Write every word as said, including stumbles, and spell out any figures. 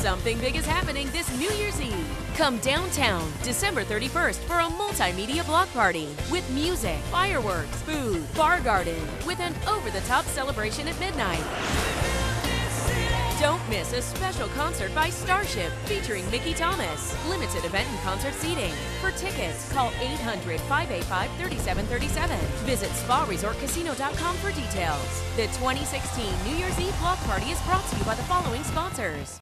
Something big is happening this New Year's Eve. Come downtown December thirty-first for a multimedia block party with music, fireworks, food, bar garden, with an over-the-top celebration at midnight. Don't miss a special concert by Starship featuring Mickey Thomas. Limited event and concert seating. For tickets, call eight hundred, five eight five, three seven three seven. Visit spa resort casino dot com for details. The twenty sixteen New Year's Eve block party is brought to you by the following sponsors.